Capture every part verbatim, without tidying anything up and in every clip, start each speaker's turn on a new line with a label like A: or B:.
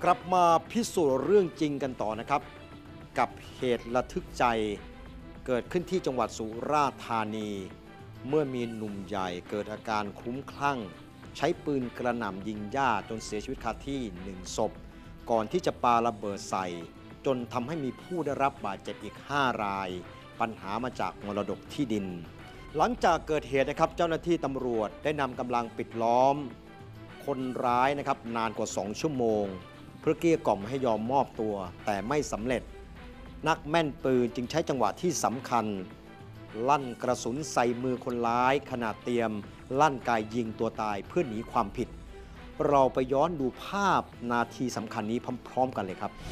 A: กลับมาพิสูจน์เรื่องจริงกันต่อนะครับกับเหตุระทึกใจเกิดขึ้นที่จังหวัดสุราษฎร์ธานีเมื่อมีหนุ่มใหญ่เกิดอาการคลุ้มคลั่งใช้ปืนกระหน่ำยิงญาติจนเสียชีวิตคาที่หนึ่งศพก่อนที่จะปาระเบิดใส่จนทำให้มีผู้ได้รับบาดเจ็บอีกห้ารายปัญหามาจากมรดกที่ดินหลังจากเกิดเหตุนะครับเจ้าหน้าที่ตำรวจได้นำกำลังปิดล้อมคนร้ายนะครับนานกว่าสองชั่วโมงเพื่อเกลี้ยกล่อมให้ยอมมอบตัวแต่ไม่สำเร็จนักแม่นปืนจึงใช้จังหวะที่สำคัญลั่นกระสุนใส่มือคนร้ายขณะเตรียมลั่นกายยิงตัวตายเพื่อหนีความผิดเราไปย้อนดูภาพนาทีสำคัญนี้พร้อมๆกันเลยครับ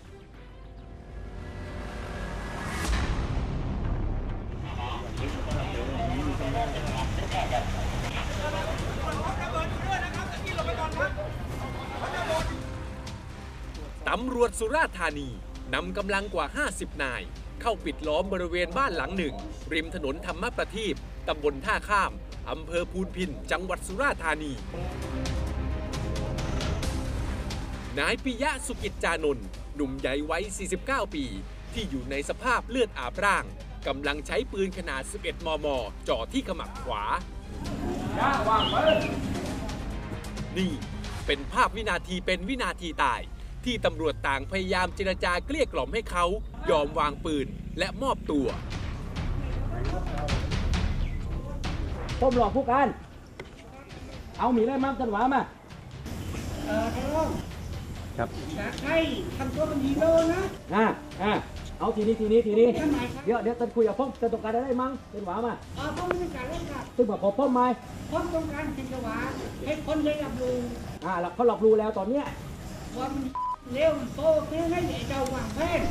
B: ตำรวจสุราษฎร์ธานีนำกำลังกว่าห้าสิบนายเข้าปิดล้อมบริเวณบ้านหลังหนึ่งริมถนนธรรมประทีปตำบลท่าข้ามอำเภอพูนพินจังหวัดสุราษฎร์ธานีนายปิยะสุกิจจานนท์หนุ่มใหญ่วัยสี่สิบเก้าปีที่อยู่ในสภาพเลือดอาบร่างกำลังใช้ปืนขนาดสิบเอ็ดมม.จ่อที่ขมับขวานี่เป็นภาพวินาทีเป็นวินาทีตายที่ตำรวจต่างพยายามเจรจาเกลี้ยกล่อมให้เขายอมวางปืนและมอบตัว
C: ต้มหลอกผู้การเอาหมีได้มั่งกันหวามา
D: เออท่านครับอยากให้ทำตัวเป็นฮีโร่นะ
C: อ่าอ่าเอาทีนี้ทีนี้ทีนี้เดี๋ยวเดี๋ยวจะคุยกับพ่อจะต้องการได้มั่งเป็นหวามา
D: อ๋อพ่อไม่ต้องการเล่นค่ะ
C: ซึ่งบอกขอพ่อไหม
D: พ่อต้องการจิตวิทยาให้คนได้รับรู้
C: อ่าเขาหลอกรู้แล้วตอนเนี้ย
D: ว่ามันเร็วโตเพื่อให้เจ้าวางแผน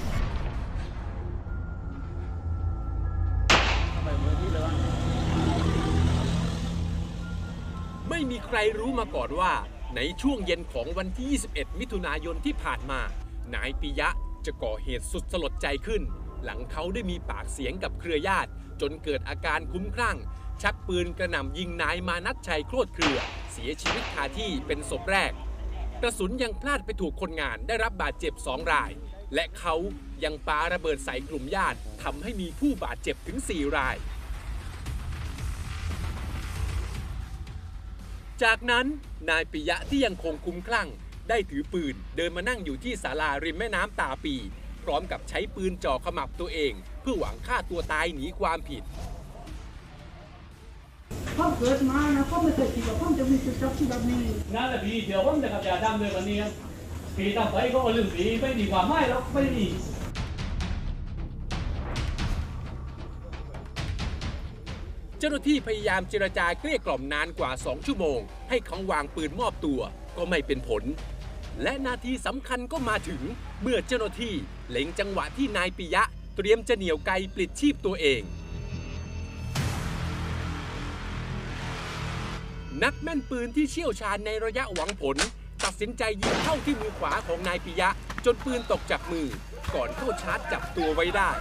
B: ไม่มีใครรู้มาก่อนว่าในช่วงเย็นของวันที่ยี่สิบเอ็ดมิถุนายนที่ผ่านมานายปิยะจะก่อเหตุสุดสลดใจขึ้นหลังเขาได้มีปากเสียงกับเครือญาติจนเกิดอาการคลุ้มคลั่งชักปืนกระหน่ำยิงนายมานัชชัยโคตรเครือเสียชีวิตคาที่เป็นศพแรกกระสุนยังพลาดไปถูกคนงานได้รับบาดเจ็บสองรายและเขายังปาระเบิดใส่กลุ่มญาติทำให้มีผู้บาดเจ็บถึงสี่รายจากนั้นนายปิยะที่ยังคงคุ้มคลั่งได้ถือปืนเดินมานั่งอยู่ที่ศาลาริมแม่น้ำตาปีพร้อมกับใช้ปืนจ่อขมับตัวเองเพื่อหวังฆ่าตัวตายหนีความผิด
D: พ่อเกิดมานะพ่อไม่เคยคิดว่าพ่อจะมีจุดจบที่แบบนี้
C: นั่นแหละพี่เดี๋ยวผมจะกับจ่าดำเลยวันนี้พี่ทำไปก็ลืมพี่ไม่ดีกว่าไม่หรอกไม่ดี
B: เจ้าหน้าที่พยายามเจรจาเกลี้ยกล่อมนานกว่าสองชั่วโมงให้เขาวางปืนมอบตัวก็ไม่เป็นผลและนาทีสำคัญก็มาถึงเมื่อเจ้าหน้าที่เล็งจังหวะที่นายปิยะเตรียมจะเหนี่ยวไกปลิดชีพตัวเองนักแม่นปืนที่เชี่ยวชาญในระยะหวังผลตัดสินใจยิงเข้าที่มือขวาของนายปิยะจนปืนตกจากมือก่อนเข้าชาร์จจับตัวไว้ได้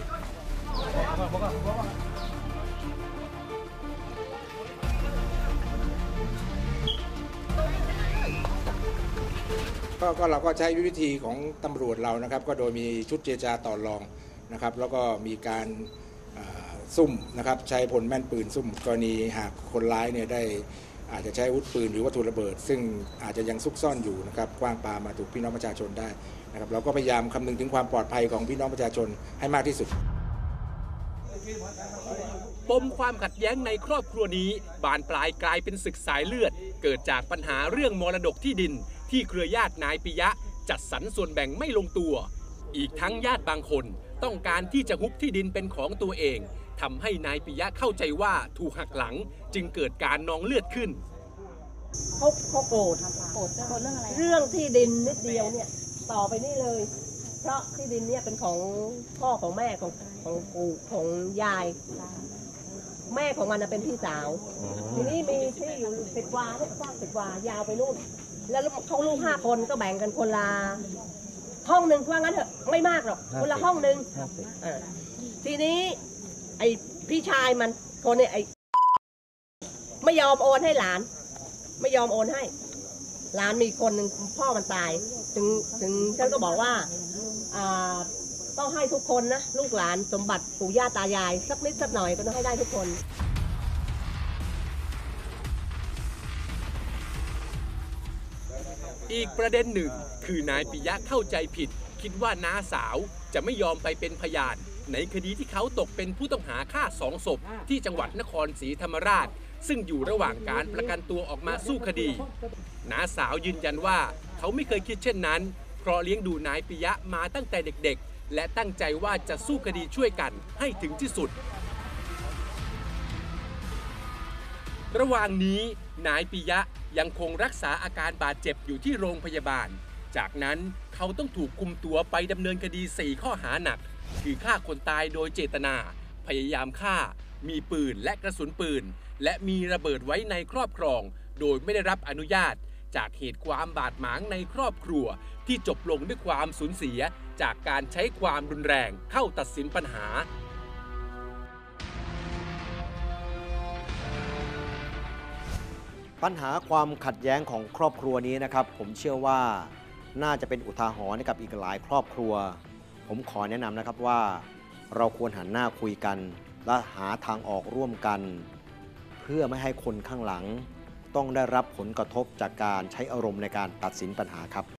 E: ก็เราก็ใช้วิธีของตำรวจเรานะครับก็โดยมีชุดเจรจาต่อรองนะครับแล้วก็มีการซุ่มนะครับใช้พลแม่นปืนซุ่มกรณีหากคนร้ายเนี่ยได้อาจจะใช้อาวุธปืนหรือวัตถุระเบิดซึ่งอาจจะยังซุกซ่อนอยู่นะครับกว้างปามาถูกพี่น้องประชาชนได้นะครับเราก็พยายามคำนึงถึงความปลอดภัยของพี่น้องประชาชนให้มากที่สุด
B: ปมความขัดแย้งในครอบครัวนี้บานปลายกลายเป็นศึกสายเลือดเกิดจากปัญหาเรื่องมรดกที่ดินที่เครือญาตินายปิยะจัดสรรส่วนแบ่งไม่ลงตัวอีกทั้งญาติบางคนต้องการที่จะฮุบที่ดินเป็นของตัวเองทำให้นายปิยะเข้าใจว่าถูกหักหลังจึงเกิดการนองเลือดขึ้น
F: เขาเขาโกรธโกรธโกรธเรื่องอะไรเรื่องที่ดินนิดเดียวเนี่ยต่อไปนี่เลยเพราะที่ดินเนี่ยเป็นของพ่อของแม่ของของปู่ของยายแม่ของมันเป็นพี่สาวทีนี้มีที่อยู่สิบวาเนี่ยกว้างสิบวายาวไปนู่นแล้วเขาลูกห้าคนก็แบ่งกันคนละห้องหนึ่งว่างั้นเถอะไม่มากหรอกคนละห้องหนึ่งทีนี้ไอพี่ชายมันคนเนี่ยไอไม่ยอมโอนให้หลานไม่ยอมโอนให้หลานมีคนหนึ่งพ่อมันตาย ถึงถึงฉันก็บอกว่าอ่าต้องให้ทุกคนนะลูกหลานสมบัติปู่ย่าตายายสักนิดสักหน่อยก็ต้องให้ได้ทุกคน
B: อีกประเด็นหนึ่งคือนายปิยะเข้าใจผิดคิดว่าน้าสาวจะไม่ยอมไปเป็นพยานในคดีที่เขาตกเป็นผู้ต้องหาฆ่าสองศพที่จังหวัดนครศรีธรรมราชซึ่งอยู่ระหว่างการประกันตัวออกมาสู้คดีน้าสาวยืนยันว่าเขาไม่เคยคิดเช่นนั้นเพราะเลี้ยงดูนายปิยะมาตั้งแต่เด็กๆและตั้งใจว่าจะสู้คดีช่วยกันให้ถึงที่สุดระหว่างนี้นายปิยะยังคงรักษาอาการบาดเจ็บอยู่ที่โรงพยาบาลจากนั้นเขาต้องถูกคุมตัวไปดำเนินคดีสี่ข้อหาหนักคือฆ่าคนตายโดยเจตนาพยายามฆ่ามีปืนและกระสุนปืนและมีระเบิดไว้ในครอบครองโดยไม่ได้รับอนุญาตจากเหตุความบาดหมางในครอบครัวที่จบลงด้วยความสูญเสียจากการใช้ความรุนแรงเข้าตัดสินปัญหา
A: ปัญหาความขัดแย้งของครอบครัวนี้นะครับผมเชื่อว่าน่าจะเป็นอุทาหรณ์ให้กับอีกหลายครอบครัวผมขอแนะนำนะครับว่าเราควรหันหน้าคุยกันและหาทางออกร่วมกันเพื่อไม่ให้คนข้างหลังต้องได้รับผลกระทบจากการใช้อารมณ์ในการตัดสินปัญหาครับ